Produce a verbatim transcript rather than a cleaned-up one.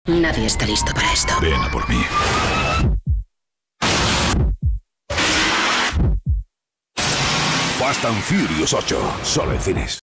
Nadie está listo para esto. Ven a por mí. Fast and Furious ocho, solo en cines.